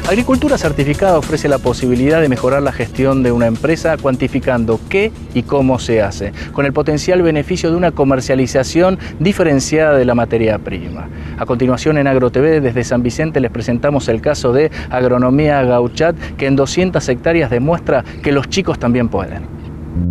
Agricultura Certificada ofrece la posibilidad de mejorar la gestión de una empresa cuantificando qué y cómo se hace, con el potencial beneficio de una comercialización diferenciada de la materia prima. A continuación en AgroTV desde San Vicente les presentamos el caso de Agronomía Gauchat, que en 200 hectáreas demuestra que los chicos también pueden.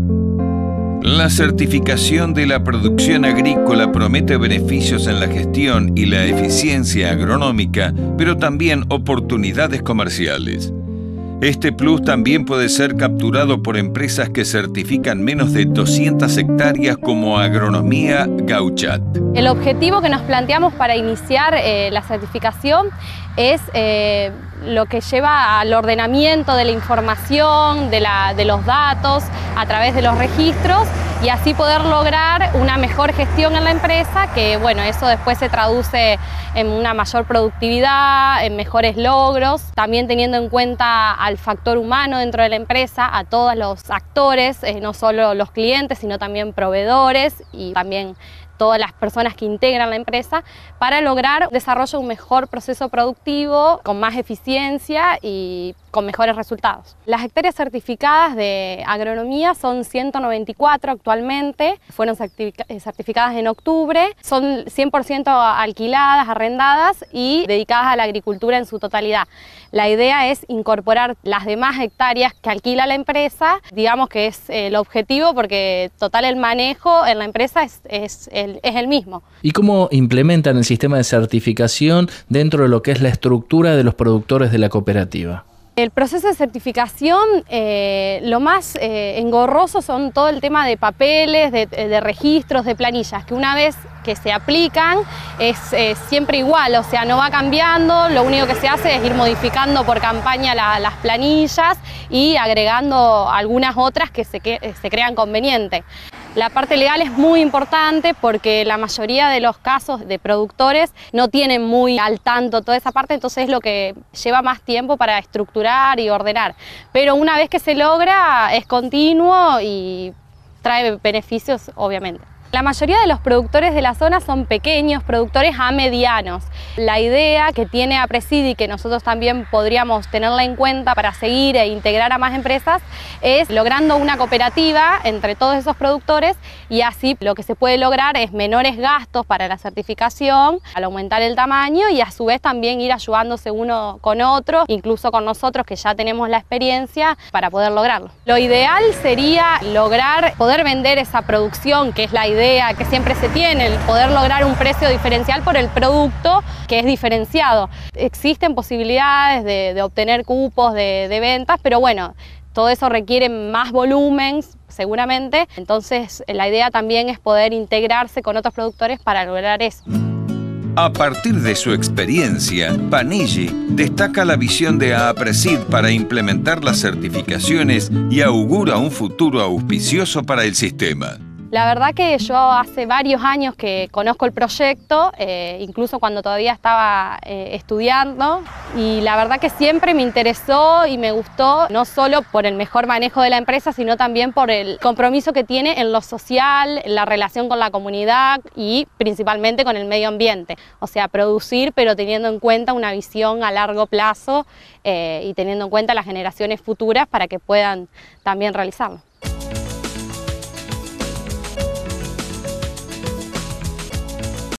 La certificación de la producción agrícola promete beneficios en la gestión y la eficiencia agronómica, pero también oportunidades comerciales. Este plus también puede ser capturado por empresas que certifican menos de 200 hectáreas como Agronomía Gauchat. El objetivo que nos planteamos para iniciar la certificación es lo que lleva al ordenamiento de la información, de los datos, a través de los registros, y así poder lograr una mejor gestión en la empresa, que bueno, eso después se traduce en una mayor productividad, en mejores logros, también teniendo en cuenta al factor humano dentro de la empresa, a todos los actores, no solo los clientes, sino también proveedores y también todas las personas que integran la empresa, para lograr el desarrollo de un mejor proceso productivo, con más eficiencia y con mejores resultados. Las hectáreas certificadas de agronomía son 194 actualmente, fueron certificadas en octubre, son 100% alquiladas, arrendadas y dedicadas a la agricultura en su totalidad. La idea es incorporar las demás hectáreas que alquila la empresa, digamos que es el objetivo, porque total el manejo en la empresa es el mismo. ¿Y cómo implementan el sistema de certificación dentro de lo que es la estructura de los productores de la cooperativa? El proceso de certificación, lo más engorroso son todo el tema de papeles, de registros, de planillas, que una vez que se aplican es siempre igual, o sea, no va cambiando, lo único que se hace es ir modificando por campaña las planillas y agregando algunas otras que se crean convenientes. La parte legal es muy importante porque la mayoría de los casos de productores no tienen muy al tanto toda esa parte, entonces es lo que lleva más tiempo para estructurar y ordenar. Pero una vez que se logra es continuo y trae beneficios, obviamente. La mayoría de los productores de la zona son pequeños productores a medianos. La idea que tiene APRESID y que nosotros también podríamos tenerla en cuenta para seguir e integrar a más empresas es logrando una cooperativa entre todos esos productores, y así lo que se puede lograr es menores gastos para la certificación al aumentar el tamaño, y a su vez también ir ayudándose uno con otro, incluso con nosotros que ya tenemos la experiencia, para poder lograrlo. Lo ideal sería lograr poder vender esa producción, que es la idea que siempre se tiene, el poder lograr un precio diferencial por el producto que es diferenciado. Existen posibilidades de obtener cupos de ventas, pero bueno, todo eso requiere más volumen seguramente, entonces la idea también es poder integrarse con otros productores para lograr eso. A partir de su experiencia, Panigi destaca la visión de APRESID para implementar las certificaciones y augura un futuro auspicioso para el sistema. La verdad que yo hace varios años que conozco el proyecto, incluso cuando todavía estaba estudiando, y la verdad que siempre me interesó y me gustó, no solo por el mejor manejo de la empresa, sino también por el compromiso que tiene en lo social, en la relación con la comunidad y principalmente con el medio ambiente. O sea, producir pero teniendo en cuenta una visión a largo plazo y teniendo en cuenta las generaciones futuras para que puedan también realizarlo.